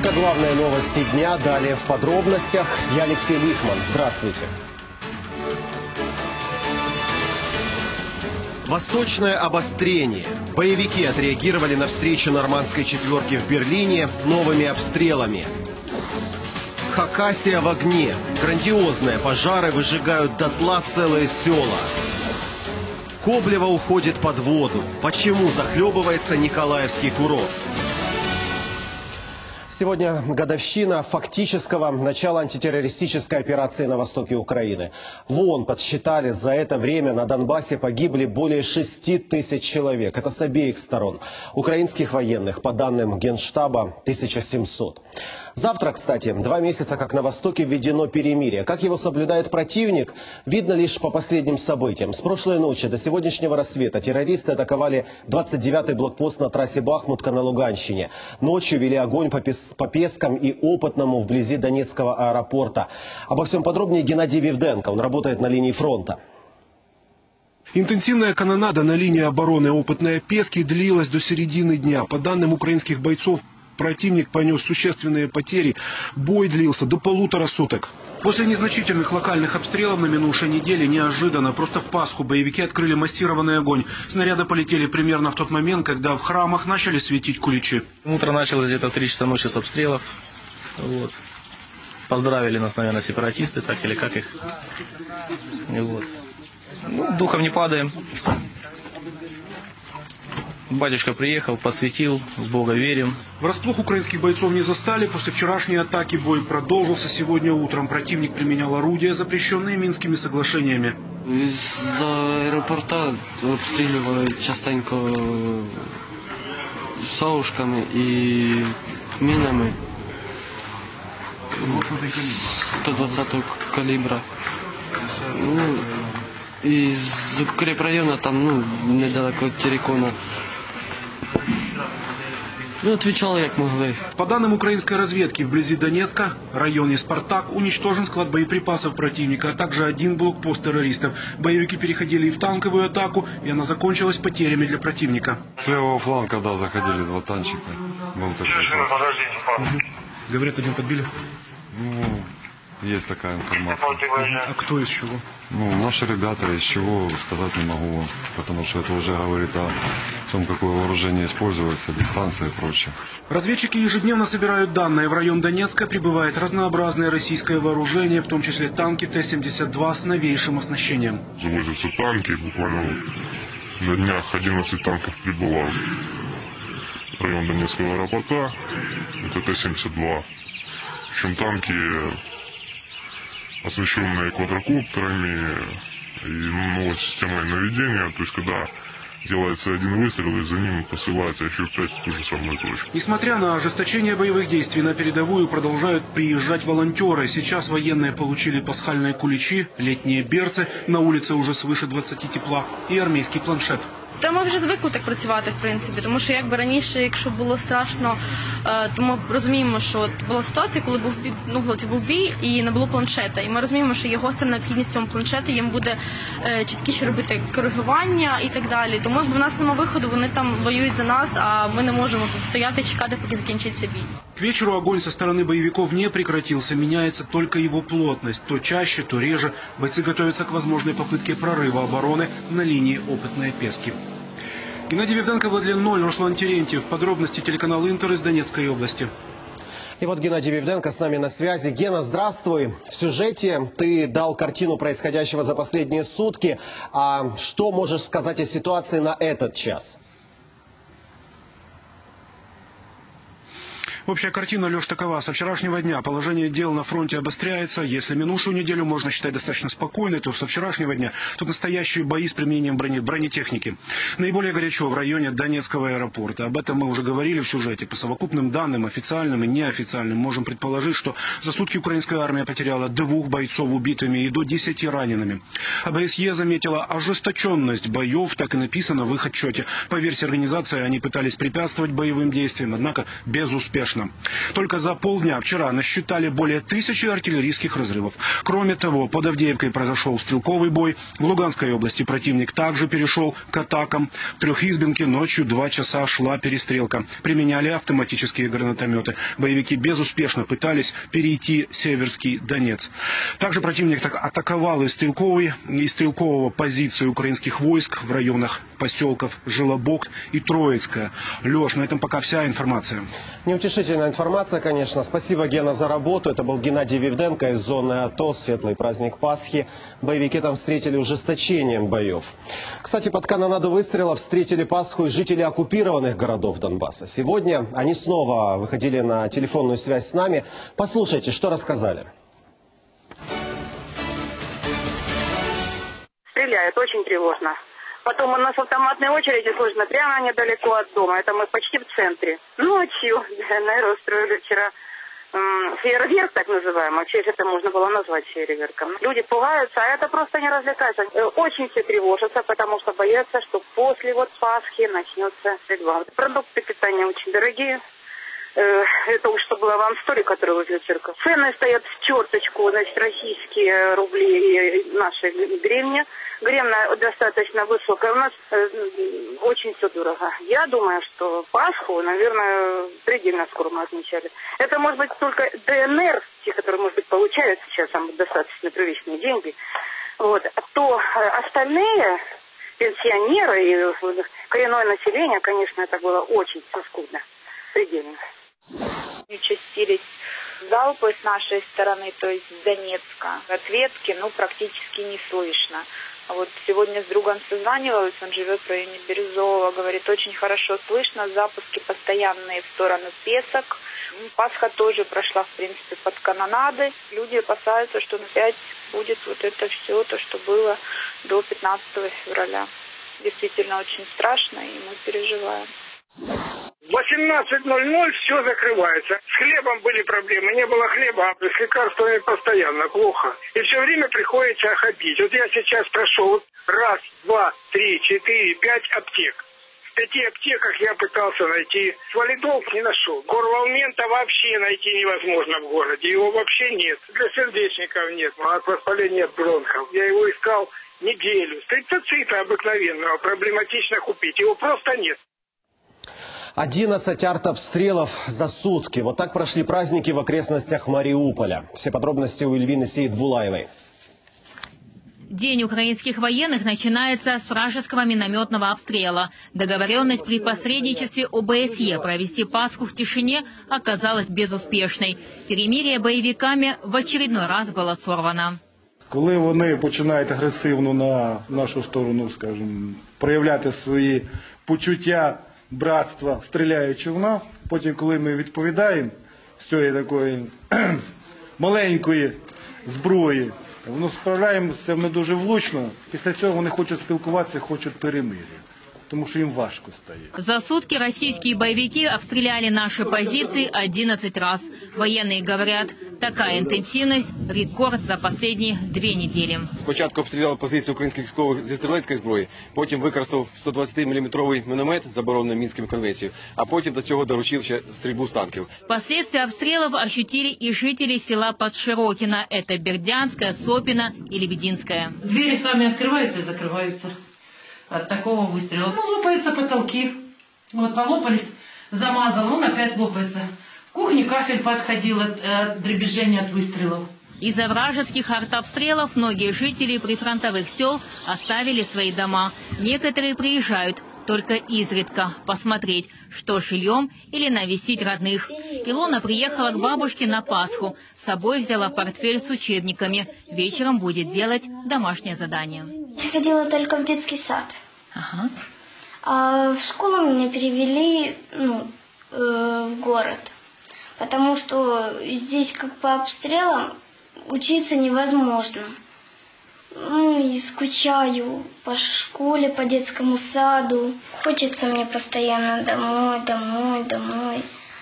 Это главные новости дня. Далее в подробностях. Я Алексей Лихман. Здравствуйте. Восточное обострение. Боевики отреагировали на встречу нормандской четверки в Берлине новыми обстрелами. Хакасия в огне. Грандиозные пожары выжигают дотла целые села. Коблево уходит под воду. Почему захлебывается Николаевский курорт? Сегодня годовщина фактического начала антитеррористической операции на востоке Украины. В ООН подсчитали, за это время на Донбассе погибли более 6 тысяч человек. Это с обеих сторон. Украинских военных, по данным Генштаба, 1700. Завтра, кстати, 2 месяца, как на Востоке введено перемирие. Как его соблюдает противник, видно лишь по последним событиям. С прошлой ночи до сегодняшнего рассвета террористы атаковали 29-й блокпост на трассе Бахмутка на Луганщине. Ночью вели огонь по Пескам и Опытному вблизи Донецкого аэропорта. Обо всем подробнее Геннадий Вивденко. Он работает на линии фронта. Интенсивная канонада на линии обороны Опытная Пески длилась до середины дня. По данным украинских бойцов, противник понес существенные потери. Бой длился до 1,5 суток. После незначительных локальных обстрелов на минувшей неделе неожиданно, просто в Пасху, боевики открыли массированный огонь. Снаряды полетели примерно в тот момент, когда в храмах начали светить куличи. Утро началось где-то в 3 часа ночи с обстрелов. Вот. Поздравили нас, наверное, сепаратисты, так или как их. И вот. Духом не падаем. Батюшка приехал, посвятил, в Бога верим. Врасплох украинских бойцов не застали. После вчерашней атаки бой продолжился. Сегодня утром противник применял орудия, запрещенные Минскими соглашениями. З аеропорта обстрілювали частенько саушками і мінами 120-го калібра. І з укрепрайону там, недалеко від Терекона. Отвечали, как могли. По данным украинской разведки, вблизи Донецка, районе Спартак, уничтожен склад боеприпасов противника, а также 1 блокпост террористов. Боевики переходили и в танковую атаку, и она закончилась потерями для противника. С левого фланга, да, заходили 2 танчика. Был такой. Говорят, 1 подбили? Есть такая информация. А кто из чего? Наши ребята, из чего сказать не могу, потому что это уже говорит о том, какое вооружение используется, дистанция и прочее. Разведчики ежедневно собирают данные. В район Донецка прибывает разнообразное российское вооружение, в том числе танки Т-72 с новейшим оснащением. Завозятся танки, буквально на днях 11 танков прибыло в район Донецкого аэропорта, это Т-72. Причем танки, оснащенные квадрокоптерами и новой системой наведения, то есть когда делается 1 выстрел, и за ним посылается еще 5 в ту же самую точку. Несмотря на ожесточение боевых действий, на передовую продолжают приезжать волонтеры. Сейчас военные получили пасхальные куличи, летние берцы, на улице уже свыше 20 тепла и армейский планшет. Та ми вже звикли так працювати, в принципі, тому що якби раніше, якщо було страшно, то ми розуміємо, що була ситуація, коли був бій і не було планшета. І ми розуміємо, що є гостра необхідність в цьому планшеті, їм буде чіткіше робити коригування і так далі. Тому що в нас немає виходу, вони там воюють за нас, а ми не можемо тут стояти і чекати, поки закінчиться бій. К вечеру огонь со стороны боевиков не прекратился, меняется только его плотность. То чаще, то реже. Бойцы готовятся к возможной попытке прорыва обороны на линии Опытные Пески. Геннадий Вивденко, Владлен 0, Руслан Терентьев. Подробности телеканал Интер из Донецкой области. И вот Геннадий Вивденко с нами на связи. Гена, здравствуй. В сюжете ты дал картину происходящего за последние сутки. А что можешь сказать о ситуации на этот час? Общая картина, Леш, такова. Со вчерашнего дня положение дел на фронте обостряется. Если минувшую неделю можно считать достаточно спокойной, то со вчерашнего дня тут настоящие бои с применением бронетехники. Наиболее горячо в районе Донецкого аэропорта. Об этом мы уже говорили в сюжете. По совокупным данным, официальным и неофициальным, можем предположить, что за сутки украинская армия потеряла 2 бойцов убитыми и до 10 ранеными. ОБСЕ заметила ожесточенность боев, так и написано в их отчете. По версии организации, они пытались препятствовать боевым действиям, однако безуспешно. слышно. Только за полдня вчера насчитали более 1000 артиллерийских разрывов. Кроме того, под Авдеевкой произошел стрелковый бой. В Луганской области противник также перешел к атакам. В Трехизбинке ночью 2 часа шла перестрелка. Применяли автоматические гранатометы. Боевики безуспешно пытались перейти Северский Донец. Также противник атаковал из стрелкового позицию украинских войск в районах поселков Желобок и Троицкая. Леш, на этом пока вся информация. Неутешительная информация, конечно. Спасибо, Гена, за работу. Это был Геннадий Вивденко из зоны АТО. Светлый праздник Пасхи. Боевики там встретили ужесточением боев. Кстати, под канонаду выстрелов встретили Пасху и жители оккупированных городов Донбасса. Сегодня они снова выходили на телефонную связь с нами. Послушайте, что рассказали. Стреляют, очень тревожно. Потом у нас автоматные очереди слышно прямо недалеко от дома. Это мы почти в центре. Ночью, наверное, устроили вчера фейерверк, так называемый. Вообще, это можно было назвать фейерверком. Люди пугаются, а это просто не развлекаются. Очень все тревожатся, потому что боятся, что после Пасхи начнется стрельба. Продукты питания очень дорогие. Это уж что было вам история, которую возле церковь. Цены стоят в черточку, значит, российские рубли и наши гривны. Гривна достаточно высокая. У нас очень все дорого. Я думаю, что Пасху, наверное, предельно скоро мы отмечали. Это может быть только ДНР, те, которые, может быть, получают сейчас там достаточно приличные деньги. Вот. То остальные пенсионеры и коренное население, конечно, это было очень скудно. Предельно. Участились залпы с нашей стороны, то есть с Донецка. Ответки, практически не слышно. Вот сегодня с другом созванивалась, он живет в районе Бирюзового, говорит, очень хорошо слышно, запуски постоянные в сторону Песок. Пасха тоже прошла, в принципе, под канонады. Люди опасаются, что опять будет вот это все, то, что было до 15 февраля. Действительно очень страшно, и мы переживаем. В 18:00 все закрывается. С хлебом были проблемы, не было хлеба, а с лекарствами постоянно плохо. И все время приходится ходить. Вот я сейчас прошел 1, 2, 3, 4, 5 аптек. В 5 аптеках я пытался найти. Валидол не нашел. Горволмента вообще найти невозможно в городе. Его вообще нет. Для сердечников нет. От воспаления бронхов. Я его искал неделю. Стрептоцита обыкновенного проблематично купить. Его просто нет. 11 артобстрелов за сутки. Вот так прошли праздники в окрестностях Мариуполя. Все подробности у Эльвины Сейд-Булаевой. День украинских военных начинается с вражеского минометного обстрела. Договоренность при посредничестве ОБСЕ провести Пасху в тишине оказалась безуспешной. Перемирие боевиками в очередной раз было сорвано. Коли вони починають агресивно на нашу сторону, скажімо, проявляти свої почуття братства, стріляючи в нас, потім, коли ми відповідаємо з цієї такої маленької зброї, воно справляємося ми дуже влучно. Після цього вони хочуть спілкуватися, хочуть перемир'я. Потому что им важко стоит. За сутки российские боевики обстреляли наши позиции 11 раз. Военные говорят, такая интенсивность – рекорд за последние 2 недели. Спочатку обстріляли позиції українських військових зі стрілецької зброї, потім використав 120-мм міномет, заборонений Мінською конвенцією, а потім до цього доручив ще стрільбу з танків. Последствия обстрелов ощутили и жители села Подширокино. Это Бердянская, Сопино и Лебединская. Двери сами открываются и закрываются. От такого выстрела. Лопаются потолки. Вот полопались, замазал, он опять лопается. В кухне кафель подходил от дребезжания от выстрелов. Из-за вражеских артобстрелов многие жители прифронтовых сел оставили свои дома. Некоторые приезжают только изредка посмотреть, что жильем или навестить родных. Илона приехала к бабушке на Пасху. С собой взяла портфель с учебниками. Вечером будет делать домашнее задание. Я ходила только в детский сад. Ага. А в школу меня перевели в город. Потому что здесь как по обстрелам учиться невозможно. И скучаю по школе, по детскому саду. Хочется мне постоянно домой.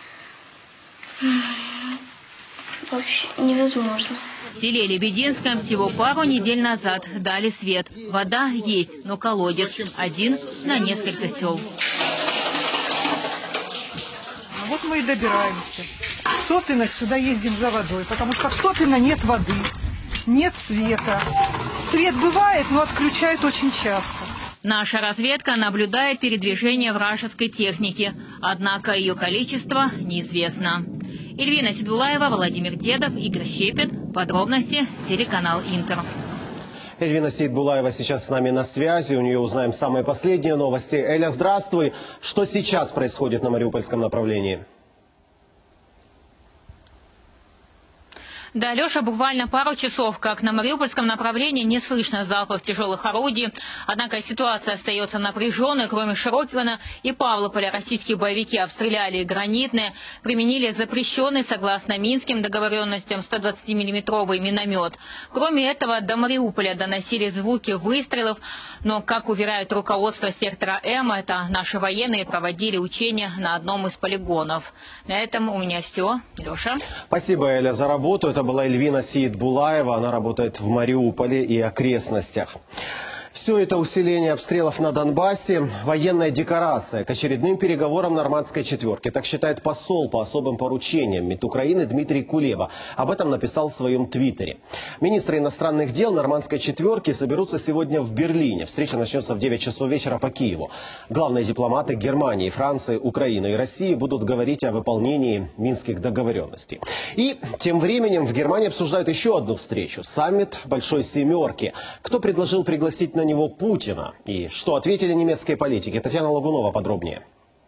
Вообще невозможно. В селе Лебединском всего пару недель назад дали свет. Вода есть, но колодец один на несколько сел. вот мы и добираемся. В Сопино сюда ездим за водой, потому что в Сопино нет воды, нет света. Свет бывает, но отключают очень часто. Наша разведка наблюдает передвижение вражеской техники, однако ее количество неизвестно. Эльвина Сидбулаева, Владимир Дедов, Игорь Щепет. Подробности телеканал Интер. Эльвина Сейдбулаева сейчас с нами на связи. У нее узнаем самые последние новости. Эля, здравствуй. Что сейчас происходит на Мариупольском направлении? Да, Леша, буквально пару часов, как на Мариупольском направлении не слышно залпов тяжелых орудий. Однако ситуация остается напряженной. Кроме Широкина и Павлополя, российские боевики обстреляли Гранитное, применили запрещенный, согласно минским договоренностям, 120-миллиметровый миномет. Кроме этого, до Мариуполя доносили звуки выстрелов. Но, как уверяют руководство сектора М, это наши военные проводили учения на одном из полигонов. На этом у меня все. Леша. Спасибо, Эля, за работу. Это была Эльвина Сейдбулаева. Она работает в Мариуполе и окрестностях. Все это усиление обстрелов на Донбассе – военная декорация к очередным переговорам нормандской четверки. Так считает посол по особым поручениям МИД Украины Дмитрий Кулеба. Об этом написал в своем твиттере. Министры иностранных дел нормандской четверки соберутся сегодня в Берлине. Встреча начнется в 9 часов вечера по Киеву. Главные дипломаты Германии, Франции, Украины и России будут говорить о выполнении минских договоренностей. И тем временем в Германии обсуждают еще одну встречу – саммит Большой Семерки. Кто предложил пригласить на него Путина? И что ответили немецкие политики? Татьяна Лагунова подробнее.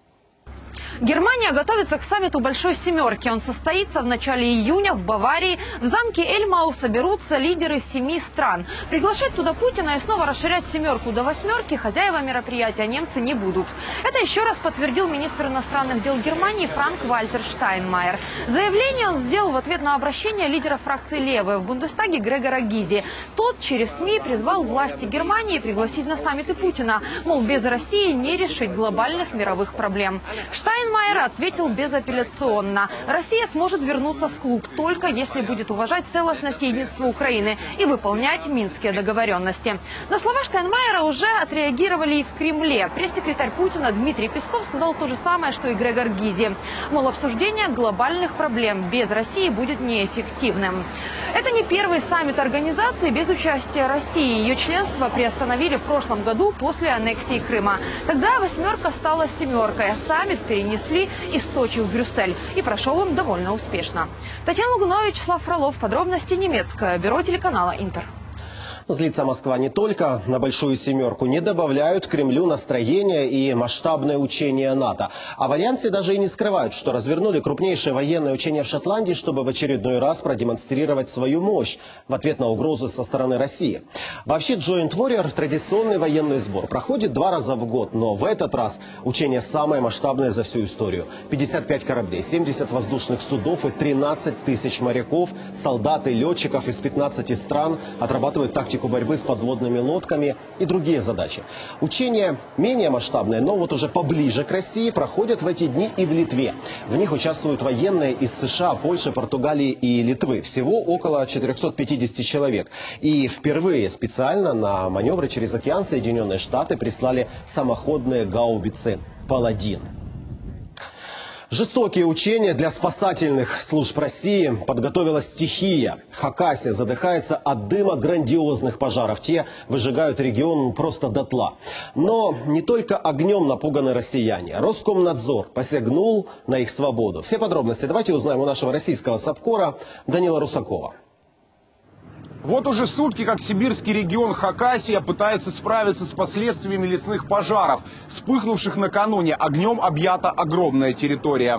Германия готовится к саммиту Большой Семерки. Он состоится в начале июня в Баварии. В замке Эльмау соберутся лидеры 7 стран. Приглашать туда Путина и снова расширять семерку до 8 хозяева мероприятия немцы не будут. Это еще раз подтвердил министр иностранных дел Германии Франк-Вальтер Штайнмайер. Заявление он сделал в ответ на обращение лидера фракции «Левые» в Бундестаге Грегора Гизи. Тот через СМИ призвал власти Германии пригласить на саммиты Путина. Мол, без России не решить глобальных мировых проблем. Штайнмайер ответил безапелляционно. Россия сможет вернуться в клуб только если будет уважать целостность и единство Украины и выполнять минские договоренности. На слова Штайнмайера уже отреагировали и в Кремле. Пресс-секретарь Путина Дмитрий Песков сказал то же самое, что и Грегор Гизи. Мол, обсуждение глобальных проблем без России будет неэффективным. Это не первый саммит организации без участия России. Ее членство приостановили в прошлом году после аннексии Крыма. Тогда 8 стала 7, а саммит перенесли из Сочи в Брюссель. И прошел он довольно успешно. Татьяна Лагунова, Вячеслав Фролов. Подробности немецкое бюро телеканала Интер. Злится Москва не только на Большую Семерку. Не добавляют Кремлю настроения и масштабное учение НАТО. А в Альянсе даже и не скрывают, что развернули крупнейшее военное учение в Шотландии, чтобы в очередной раз продемонстрировать свою мощь в ответ на угрозы со стороны России. Вообще Joint Warrior – традиционный военный сбор. Проходит 2 раза в год, но в этот раз учение самое масштабное за всю историю. 55 кораблей, 70 воздушных судов и 13 тысяч моряков, солдат и летчиков из 15 стран отрабатывают тактику борьбы с подводными лодками и другие задачи. Учения менее масштабные, но вот уже поближе к России, проходят в эти дни и в Литве. В них участвуют военные из США, Польши, Португалии и Литвы. Всего около 450 человек. И впервые специально на маневры через океан Соединенные Штаты прислали самоходные гаубицы «Паладин». Жестокие учения для спасательных служб России подготовила стихия. Хакасия задыхается от дыма грандиозных пожаров. Те выжигают регион просто дотла. Но не только огнем напуганы россияне. Роскомнадзор посягнул на их свободу. Все подробности давайте узнаем у нашего российского САПКОРа Данила Русакова. Вот уже сутки, как сибирский регион Хакасия пытается справиться с последствиями лесных пожаров. Вспыхнувших накануне огнем объята огромная территория.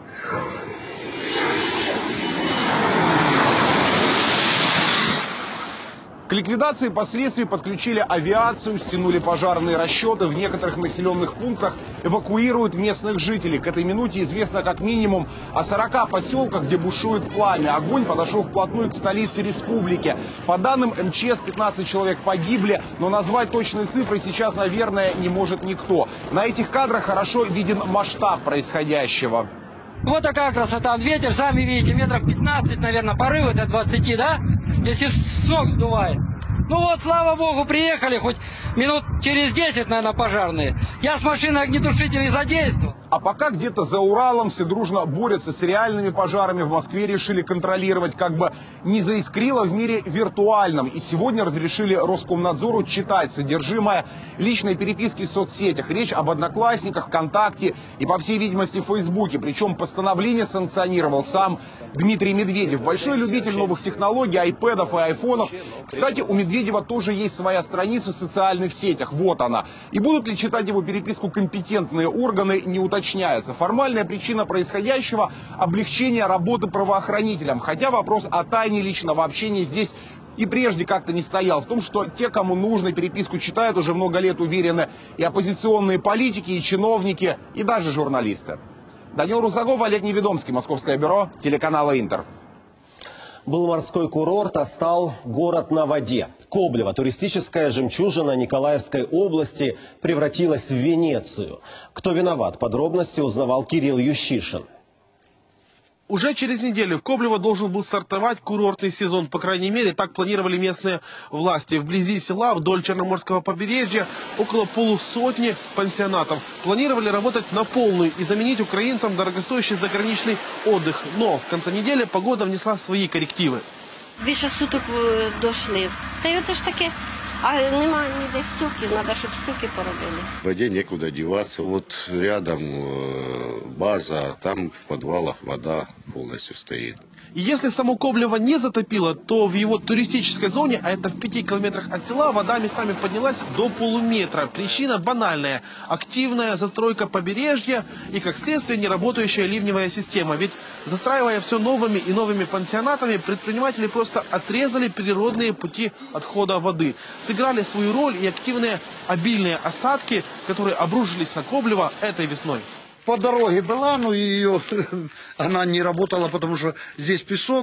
К ликвидации последствий подключили авиацию, стянули пожарные расчеты. В некоторых населенных пунктах эвакуируют местных жителей. К этой минуте известно как минимум о 40 поселках, где бушует пламя. Огонь подошел вплотную к столице республики. По данным МЧС, 15 человек погибли, но назвать точные цифры сейчас, наверное, не может никто. На этих кадрах хорошо виден масштаб происходящего. Вот такая красота. Ветер, сами видите, метров 15, наверное, порывы до 20, да? Если сок сдувает. Ну вот, слава богу, приехали, хоть минут через 10, наверное, пожарные. Я с машиной огнетушителей задействовал. А пока где-то за Уралом все дружно борются с реальными пожарами, в Москве решили контролировать, как бы не заискрило в мире виртуальном. И сегодня разрешили Роскомнадзору читать содержимое личной переписки в соцсетях. Речь об Одноклассниках, ВКонтакте и, по всей видимости, в Фейсбуке. Причем постановление санкционировал сам Дмитрий Медведев. Большой любитель новых технологий, айпэдов и айфонов. Кстати, у Медведева тоже есть своя страница в социальных сетях. Вот она. И будут ли читать его переписку компетентные органы, не уточняется. Формальная причина происходящего – облегчение работы правоохранителям. Хотя вопрос о тайне личного общения здесь и прежде как-то не стоял. В том, что те, кому нужно, переписку читают уже много лет, уверены и оппозиционные политики, и чиновники, и даже журналисты. Данил Русаков, Олег Неведомский, Московское бюро, телеканала «Интер». Был морской курорт, а стал город на воде. Коблево, туристическая жемчужина Николаевской области, превратилась в Венецию. Кто виноват? Подробности узнавал Кирилл Ющишин. Уже через неделю в Коблево должен был стартовать курортный сезон. По крайней мере, так планировали местные власти. Вблизи села, вдоль Черноморского побережья, около полусотни пансионатов. Планировали работать на полную и заменить украинцам дорогостоящий заграничный отдых. Но в конце недели погода внесла свои коррективы. Більше суток дошли. Та й оце ж таке. А немає ніде стюків, треба, щоб стюки поробили. В воде некуда деваться. Вот рядом база, там в подвалах вода полностью стоит. И если само Коблево не затопило, то в его туристической зоне, а это в 5 километрах от села, вода местами поднялась до полуметра. Причина банальная. Активная застройка побережья и, как следствие, неработающая ливневая система. Ведь, застраивая все новыми и новыми пансионатами, предприниматели просто отрезали природные пути отхода воды. Сыграли свою роль и активные обильные осадки, которые обрушились на Коблево этой весной. По дороге была, но она не работала, потому что здесь песок.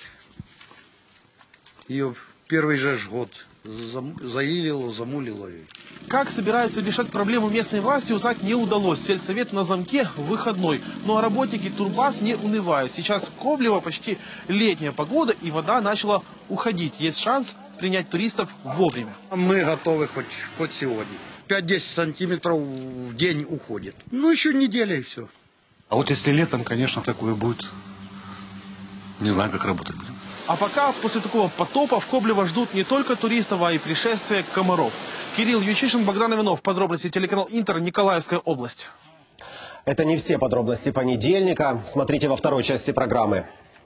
Ее первый же год заилило, замулило. Как собираются решать проблему местной власти, узнать не удалось. Сельсовет на замке в выходной. Ну а работники турбаз не унывают. Сейчас в Коблево почти летняя погода и вода начала уходить. Есть шанс принять туристов вовремя. Мы готовы хоть сегодня. 5-10 сантиметров в день уходит. Ну, еще неделя и все. А вот если летом, конечно, такое будет, не знаю, как работать будем. А пока после такого потопа в Коблево ждут не только туристов, а и пришествие комаров. Кирилл Ючишин, Богдан Иванов. Подробности телеканал «Интер», Николаевская область. Это не все подробности понедельника. Смотрите во второй части программы.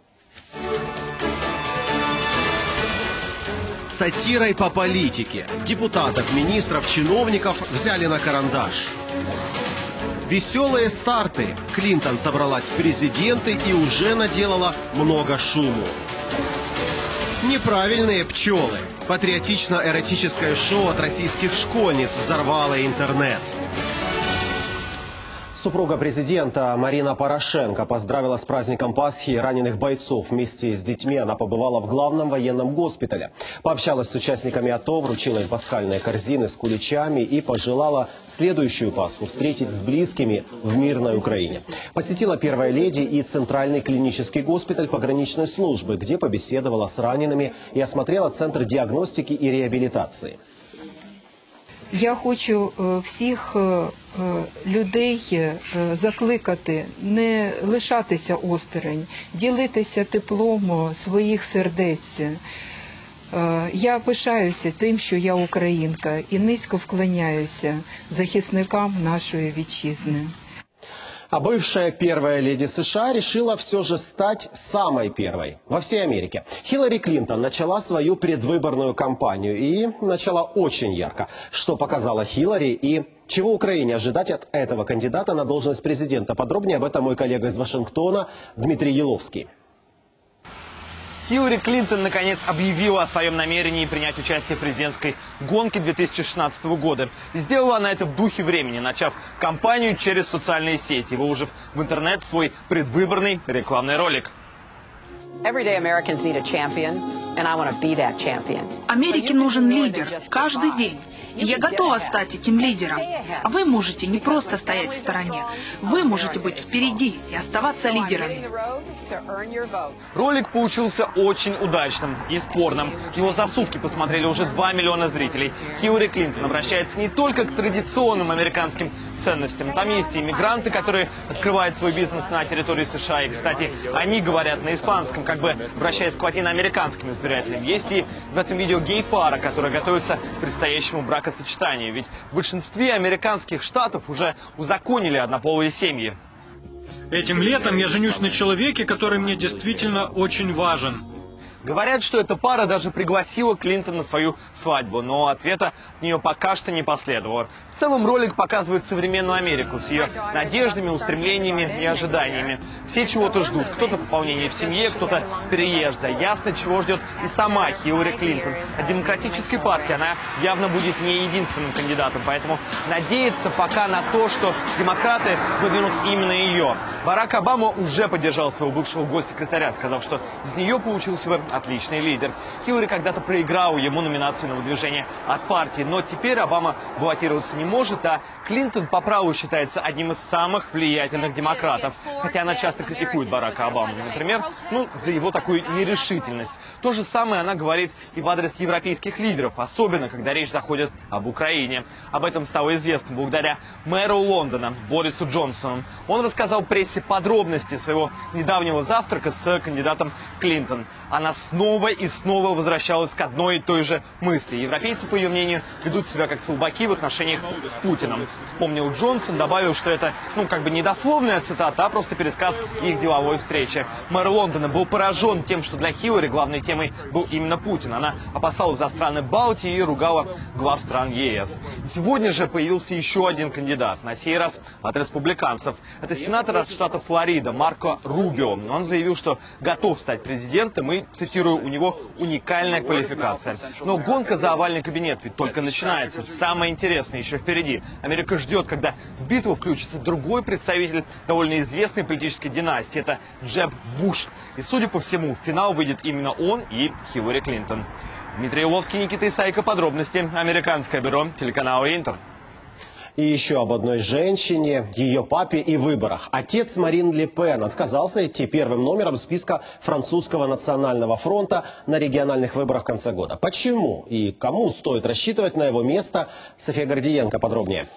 Сатирой по политике. Депутатов, министров, чиновников взяли на карандаш. Веселые старты. Клинтон собралась в президенты и уже наделала много шуму. Неправильные пчелы. Патриотично-эротическое шоу от российских школьниц взорвало интернет. Супруга президента Марина Порошенко поздравила с праздником Пасхи раненых бойцов. Вместе с детьми она побывала в главном военном госпитале. Пообщалась с участниками АТО, вручила им пасхальные корзины с куличами и пожелала следующую Пасху встретить с близкими в мирной Украине. Посетила первая леди и Центральный клинический госпиталь пограничной службы, где побеседовала с ранеными и осмотрела Центр диагностики и реабилитации. Я хочу всіх людей закликати не лишатися осторонь, ділитися теплом своїх сердець. Я пишаюся тим, що я українка, і низько вклоняюся захисникам нашої вітчизни. А бывшая первая леди США решила все же стать самой первой во всей Америке. Хиллари Клинтон начала свою предвыборную кампанию и начала очень ярко. Что показала Хиллари и чего Украине ожидать от этого кандидата на должность президента? Подробнее об этом мой коллега из Вашингтона Дмитрий Еловский. Хиллари Клинтон наконец объявила о своем намерении принять участие в президентской гонке 2016 года. И сделала она это в духе времени, начав кампанию через социальные сети, выложив в интернет свой предвыборный рекламный ролик. Америке нужен лидер каждый день. Я готова стать этим лидером. А вы можете не просто стоять в стороне. Вы можете быть впереди и оставаться лидерами. Ролик получился очень удачным и спорным. Его за сутки посмотрели уже 2 миллиона зрителей. Хиллари Клинтон обращается не только к традиционным американским ценностям. Там есть и иммигранты, которые открывают свой бизнес на территории США. И, кстати, они говорят на испанском, как бы обращаясь к латиноамериканским избирателям. Есть и в этом видео гей-пара, которая готовится к предстоящему бракосочетанию. Ведь в большинстве американских штатов уже узаконили однополые семьи. Этим летом я женюсь на человеке, который мне действительно очень важен. Говорят, что эта пара даже пригласила Клинтон на свою свадьбу, но ответа от нее пока что не последовало. В целом ролик показывает современную Америку с ее надеждами, устремлениями и ожиданиями. Все чего-то ждут. Кто-то пополнение в семье, кто-то переезда. Ясно, чего ждет и сама Хиллари Клинтон. От демократической партии она явно будет не единственным кандидатом, поэтому надеется пока на то, что демократы выдвинут именно ее. Барак Обама уже поддержал своего бывшего госсекретаря, сказав, что из нее получился бы отличный лидер. Хиллари когда-то проиграла ему номинацию на выдвижение от партии, но теперь Обама баллотироваться не может, а Клинтон по праву считается одним из самых влиятельных демократов. Хотя она часто критикует Барака Обаму, например, за его такую нерешительность. То же самое она говорит и в адрес европейских лидеров, особенно когда речь заходит об Украине. Об этом стало известно благодаря мэру Лондона Борису Джонсону. Он рассказал прессе подробности своего недавнего завтрака с кандидатом Клинтон. Она снова и снова возвращалась к одной и той же мысли. Европейцы, по ее мнению, ведут себя как слабаки в отношениях с Путиным. Вспомнил Джонсон, добавил, что это, не дословная цитата, а просто пересказ их деловой встречи. Мэр Лондона был поражен тем, что для Хиллари главной темой был именно Путин. Она опасалась за страны Балтии и ругала глав стран ЕС. Сегодня же появился еще один кандидат, на сей раз от республиканцев. Это сенатор от штата Флорида Марко Рубио. Он заявил, что готов стать президентом и, цитирую, у него уникальная квалификация. Но гонка за овальный кабинет ведь только начинается. Самое интересное еще впереди. Америка ждет, когда в битву включится другой представитель довольно известной политической династии. Это Джеб Буш. И, судя по всему, в финал выйдет именно он и Хиллари Клинтон. Дмитрий Уловский, Никита Исайко. Подробности. Американское бюро телеканала Интер. И еще об одной женщине, ее папе и выборах. Отец Марин Ле Пен отказался идти первым номером списка французского национального фронта на региональных выборах в конце года. Почему и кому стоит рассчитывать на его место? София Гордиенко подробнее.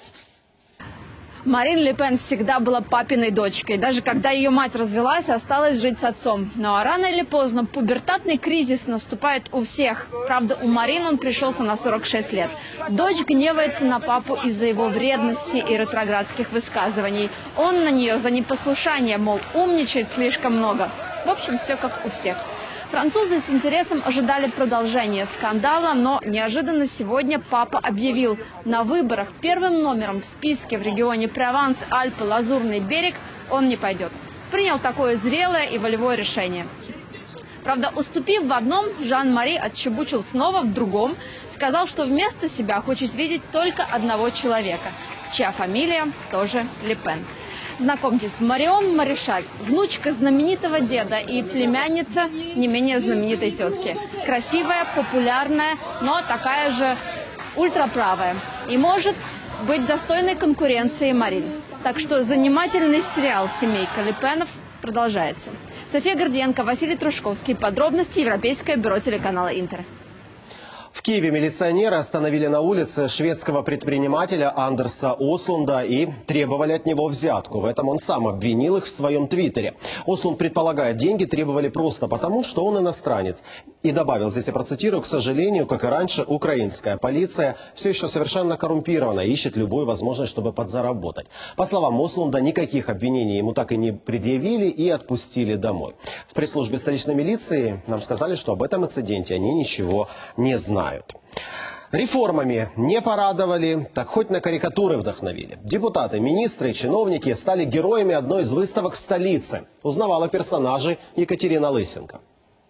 Марин Ле Пен всегда была папиной дочкой. Даже когда ее мать развелась, осталась жить с отцом. Но рано или поздно пубертатный кризис наступает у всех. Правда, у Марин он пришелся на 46 лет. Дочь гневается на папу из-за его вредности и ретроградских высказываний. Он на нее за непослушание, мол, умничает слишком много. В общем, все как у всех. Французы с интересом ожидали продолжения скандала, но неожиданно сегодня папа объявил: на выборах первым номером в списке в регионе Прованс, Альпы, Лазурный берег он не пойдет. Принял такое зрелое и волевое решение. Правда, уступив в одном, Жан-Мари отчебучил снова в другом, сказал, что вместо себя хочет видеть только одного человека, чья фамилия тоже Ле Пен. Знакомьтесь, Марион Маришаль, внучка знаменитого деда и племянница не менее знаменитой тетки. Красивая, популярная, но такая же ультраправая. И может быть достойной конкуренцией Марин. Так что занимательный сериал «Семейка Ле Пенов» продолжается. София Гордиенко, Василий Трушковский. Подробности. Европейское бюро телеканала Интер. В Киеве милиционеры остановили на улице шведского предпринимателя Андерса Ослунда и требовали от него взятку. В этом он сам обвинил их в своем твиттере. Ослунд предполагает, деньги требовали просто потому, что он иностранец. И добавил, здесь я процитирую: к сожалению, как и раньше, украинская полиция все еще совершенно коррумпирована и ищет любую возможность, чтобы подзаработать. По словам Ослунда, никаких обвинений ему так и не предъявили и отпустили домой. В пресс-службе столичной милиции нам сказали, что об этом инциденте они ничего не знают. Реформами не порадовали, так хоть на карикатуры вдохновили. Депутаты, министры и чиновники стали героями одной из выставок в столице. Узнавала персонажей Екатерина Лысенко.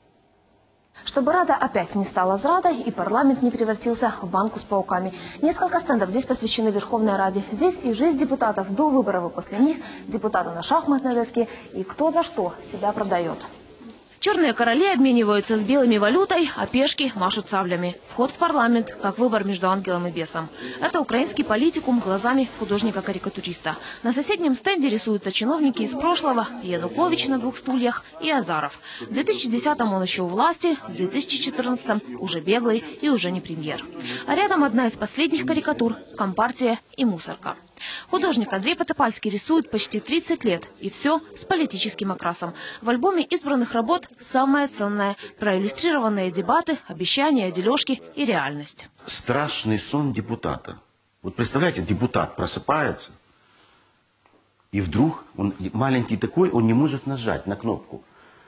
Чтобы Рада опять не стала зрадой и парламент не превратился в банку с пауками. Несколько стендов здесь посвящены Верховной Раде. Здесь и жизнь депутатов до выборов и после них, депутаты на шахматной доске и кто за что себя продает. Черные короли обмениваются с белыми валютой, а пешки машут саблями. Вход в парламент, как выбор между ангелом и бесом. Это украинский политикум глазами художника-карикатуриста. На соседнем стенде рисуются чиновники из прошлого: Янукович на 2 стульях и Азаров. В 2010-м он еще у власти, в 2014-м уже беглый и уже не премьер. А рядом одна из последних карикатур – Компартия и мусорка. Художник Андрей Потопальский рисует почти 30 лет, и все с политическим окрасом. В альбоме избранных работ самое ценное – проиллюстрированные дебаты, обещания, дележки и реальность. Страшный сон депутата. Вот представляете, депутат просыпается, и вдруг он маленький такой, он не может нажать на кнопку.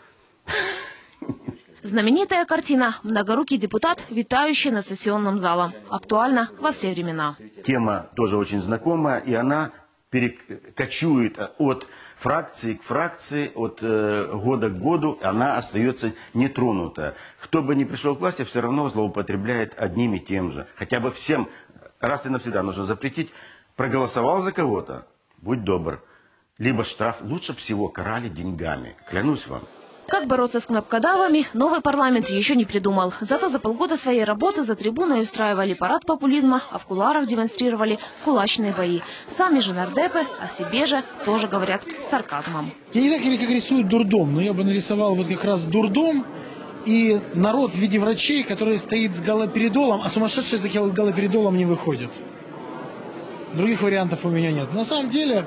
Знаменитая картина «Многорукий депутат, витающий над сессионным залом». Актуальна во все времена. Тема тоже очень знакомая, и она перекочует от фракции к фракции, от года к году, она остается нетронутая. Кто бы ни пришел к власти, все равно злоупотребляет одним и тем же. Хотя бы всем раз и навсегда нужно запретить. Проголосовал за кого-то, будь добр. Либо штраф, лучше всего карали деньгами, клянусь вам. Как бороться с кнопкодавами, новый парламент еще не придумал. Зато за полгода своей работы за трибуной устраивали парад популизма, а в кулуарах демонстрировали кулачные бои. Сами же нардепы о себе же тоже говорят с сарказмом. Я не знаю, как рисуют дурдом, но я бы нарисовал вот как раз дурдом и народ в виде врачей, который стоит с галоперидолом, а сумасшедшие за галоперидолом не выходят. Других вариантов у меня нет. На самом деле...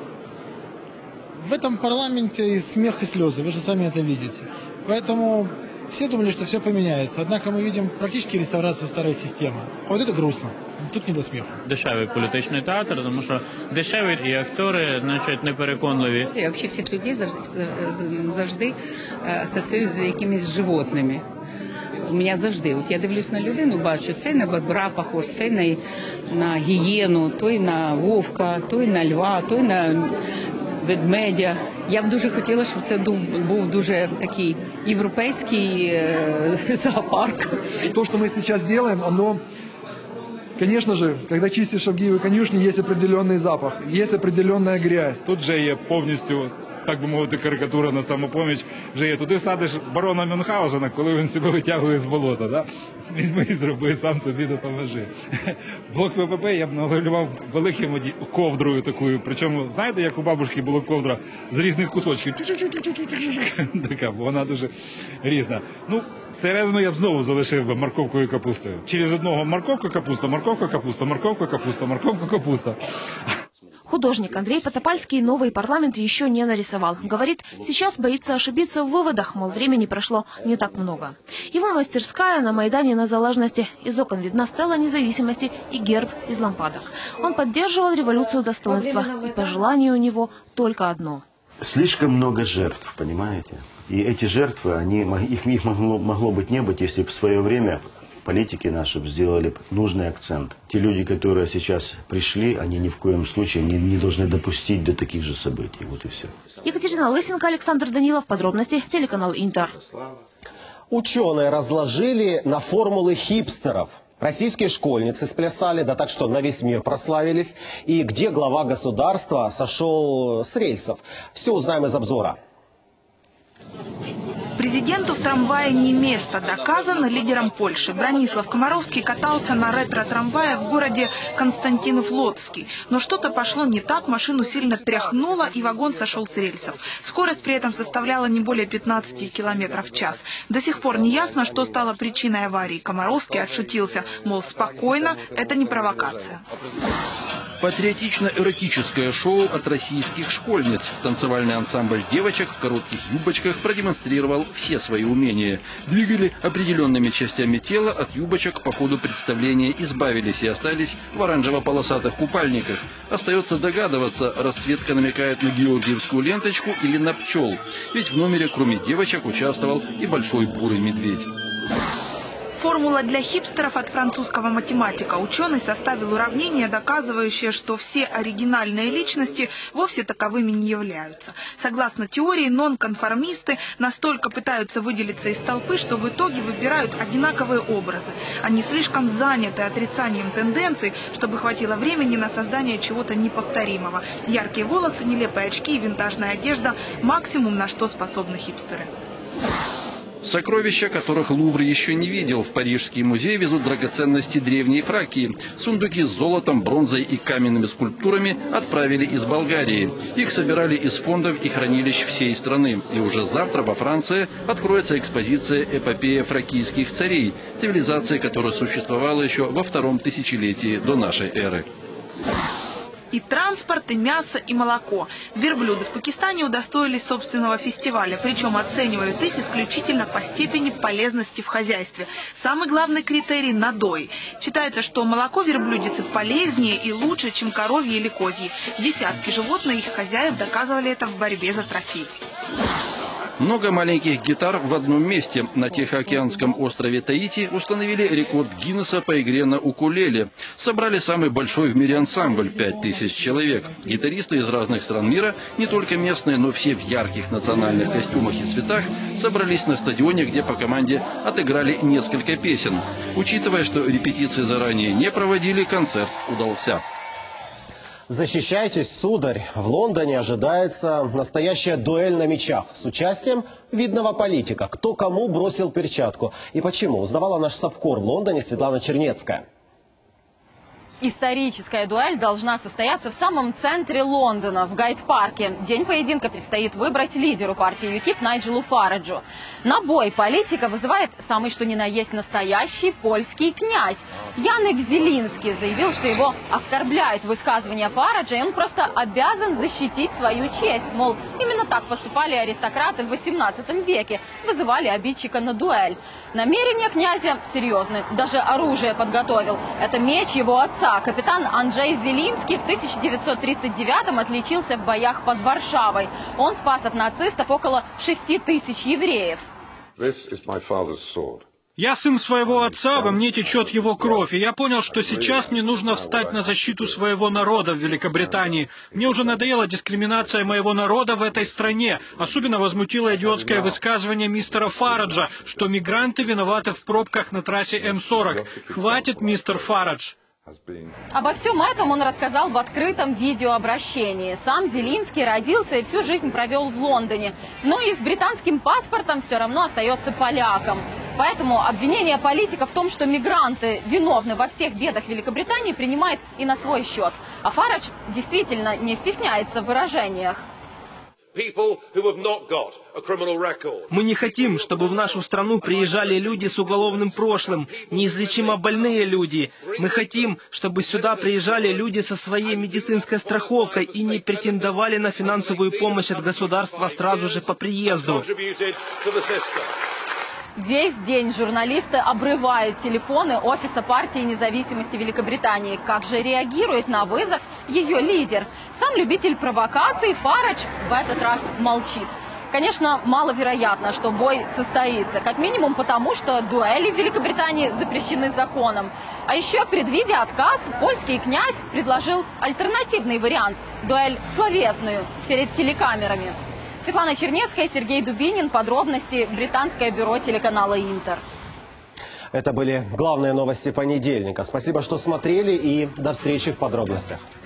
В этом парламенте и смех, и слезы, вы же сами это видите. Поэтому все думали, что все поменяется. Однако мы видим практически реставрацию старой системы. А вот это грустно. Тут не до сміху. Дешевий політичний театр, тому що дешеві і актори, значить, непереконливі. Я взагалі всіх людей завжди асоціюю з якимись животними. У мене завжди, от я дивлюсь на людину, бачу, цей на бобра похож, цей на гієну, той на вовка, той на льва, той на... ведмедя. Я б дуже хотіла, щоб це був дуже такий європейський зоопарк. То, что мы сейчас делаем, оно, конечно же, когда чистишь Авгиевы конюшни, есть определенный запах, есть определенная грязь. Тут же є повністю, так би мовити, карикатура на самопоміч. Вже є туди садиш барона Мюнхгаузена, коли він себе витягує з болота. Да? Візьми і зроби, сам собі допоможи. Блок ВПП я б намалював великим ковдрою такою. Причому, знаєте, як у бабушки була ковдра з різних кусочків. Така, бо вона дуже різна. Ну, середину я б знову залишив би морковкою і капустою. Через одного морковка, капуста, морковка, капуста, морковка, капуста, морковка, капуста. Художник Андрей Потопальский новый парламент еще не нарисовал. Говорит, сейчас боится ошибиться в выводах, мол, времени прошло не так много. Его мастерская на Майдане на Залежности. Из окон видна стела независимости и герб из лампадок. Он поддерживал революцию достоинства, и пожелание у него только одно. Слишком много жертв, понимаете? И эти жертвы, их могло быть не быть, если бы в свое время... Политики наши сделали нужный акцент. Те люди, которые сейчас пришли, они ни в коем случае не должны допустить до таких же событий. Вот и все. Екатерина Лысенко, Александр Данилов. Подробности. Телеканал Интер. Ученые разложили на формулы хипстеров. Российские школьницы сплясали, да так что на весь мир прославились. И где глава государства сошел с рельсов. Все узнаем из обзора. Президенту в трамвае не место, доказано лидером Польши. Бронислав Комаровский катался на ретро-трамвае в городе Константинов-Лодский. Но что-то пошло не так, машину сильно тряхнуло, и вагон сошел с рельсов. Скорость при этом составляла не более 15 километров в час. До сих пор не ясно, что стало причиной аварии. Комаровский отшутился, мол, спокойно, это не провокация. Патриотично-эротическое шоу от российских школьниц. Танцевальный ансамбль девочек в коротких юбочках продемонстрировал все свои умения. Двигали определенными частями тела, от юбочек по ходу представления избавились и остались в оранжево-полосатых купальниках. Остается догадываться, расцветка намекает на георгиевскую ленточку или на пчел. Ведь в номере кроме девочек участвовал и большой бурый медведь. Формула для хипстеров от французского математика. Ученый составил уравнение, доказывающее, что все оригинальные личности вовсе таковыми не являются. Согласно теории, нонконформисты настолько пытаются выделиться из толпы, что в итоге выбирают одинаковые образы. Они слишком заняты отрицанием тенденций, чтобы хватило времени на создание чего-то неповторимого. Яркие волосы, нелепые очки и винтажная одежда – максимум, на что способны хипстеры. Сокровища, которых Лувр еще не видел. В Парижский музей везут драгоценности древней Фракии. Сундуки с золотом, бронзой и каменными скульптурами отправили из Болгарии. Их собирали из фондов и хранилищ всей страны. И уже завтра во Франции откроется экспозиция «Эпопея фракийских царей», цивилизации, которая существовала еще во втором тысячелетии до нашей эры. И транспорт, и мясо, и молоко. Верблюды в Пакистане удостоились собственного фестиваля, причем оценивают их исключительно по степени полезности в хозяйстве. Самый главный критерий – надой. Считается, что молоко верблюдицы полезнее и лучше, чем коровье или козье. Десятки животных и их хозяев доказывали это в борьбе за трофей. Много маленьких гитар в одном месте. На Тихоокеанском острове Таити установили рекорд Гиннесса по игре на укулеле. Собрали самый большой в мире ансамбль – 5000 человек. Гитаристы из разных стран мира, не только местные, но все в ярких национальных костюмах и цветах, собрались на стадионе, где по команде отыграли несколько песен. Учитывая, что репетиции заранее не проводили, концерт удался. Защищайтесь, сударь. В Лондоне ожидается настоящая дуэль на мечах с участием видного политика. Кто кому бросил перчатку и почему, узнавала наш САПКОР в Лондоне Светлана Чернецкая. Историческая дуэль должна состояться в самом центре Лондона, в Гайд-парке. День поединка предстоит выбрать лидеру партии ЮКИП Найджелу Фараджу. На бой политика вызывает самый что ни на есть настоящий польский князь. Янек Зелинский заявил, что его оскорбляют высказывания Фараджа, и он просто обязан защитить свою честь. Мол, именно так поступали аристократы в 18 веке, вызывали обидчика на дуэль. Намерения князя серьезны, даже оружие подготовил. Это меч его отца. Капитан Анджей Зелинский в 1939-м отличился в боях под Варшавой. Он спас от нацистов около 6000 евреев. Я сын своего отца, во мне течет его кровь, и я понял, что сейчас мне нужно встать на защиту своего народа в Великобритании. Мне уже надоела дискриминация моего народа в этой стране. Особенно возмутило идиотское высказывание мистера Фараджа, что мигранты виноваты в пробках на трассе М40. Хватит, мистер Фарадж. Обо всем этом он рассказал в открытом видеообращении. Сам Зелинский родился и всю жизнь провел в Лондоне, но и с британским паспортом все равно остается поляком. Поэтому обвинение политика в том, что мигранты виновны во всех бедах Великобритании, принимает и на свой счет. А Фарадж действительно не стесняется в выражениях. Мы не хотим, чтобы в нашу страну приезжали люди с уголовным прошлым, неизлечимо больные люди. Мы хотим, чтобы сюда приезжали люди со своей медицинской страховкой и не претендовали на финансовую помощь от государства сразу же по приезду. Весь день журналисты обрывают телефоны офиса партии независимости Великобритании. Как же реагирует на вызов ее лидер? Сам любитель провокаций Фарадж в этот раз молчит. Конечно, маловероятно, что бой состоится. Как минимум потому, что дуэли в Великобритании запрещены законом. А еще, предвидя отказ, польский князь предложил альтернативный вариант – дуэль словесную перед телекамерами. Светлана Чернецкая, Сергей Дубинин. Подробности. Британское бюро телеканала «Интер». Это были главные новости понедельника. Спасибо, что смотрели, и до встречи в подробностях.